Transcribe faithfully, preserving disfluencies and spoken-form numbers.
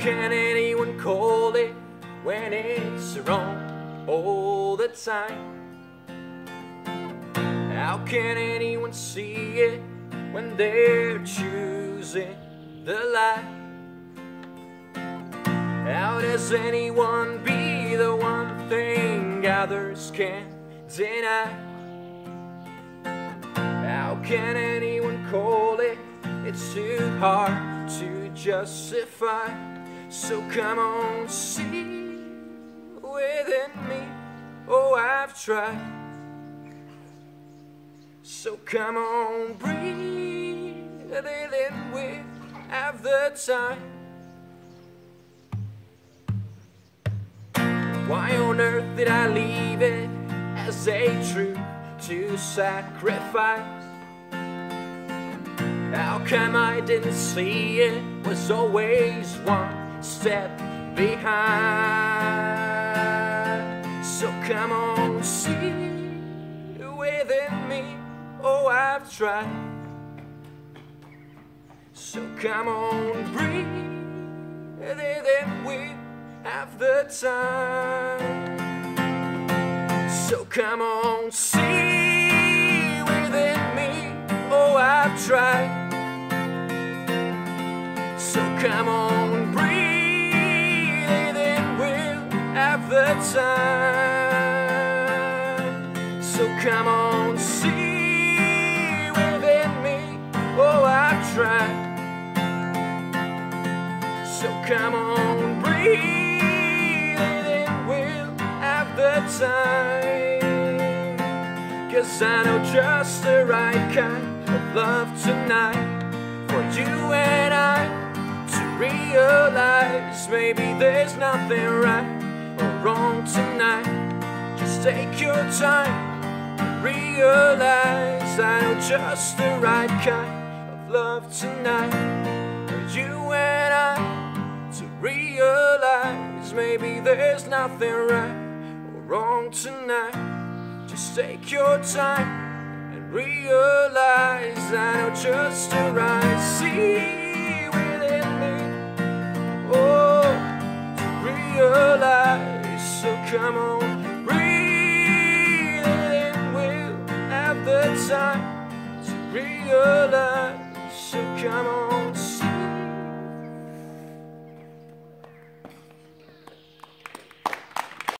can anyone call it when it's wrong all the time? How can anyone see it when they're choosing the lie? How does anyone be the one thing others can't deny? How can anyone call it? It's too hard to justify. So come on, see within me. Oh, I've tried. So come on, breathe it in, we have the time. Why on earth did I leave it as a truth to sacrifice? How come I didn't see it was always one step behind? So come on, see within me. Oh, I've tried. So come on, breathe it in, we have the time. So come on, see within me. Oh, I've tried. So come on, breathe it in, we'll have the time. So come on, see within me. Oh, I've tried. So come on, breathe it in, we'll have the time. 'Cause I know just the right kind of love tonight for you and I to realize maybe there's nothing right or wrong tonight. Just take your time and realize I know just the right kind of love tonight for you and I to realize maybe there's nothing right or wrong tonight. Just take your time and realize I know just the right. See within me, oh, to realize. So come on, breathe it in, we'll have the time to realize. So come on.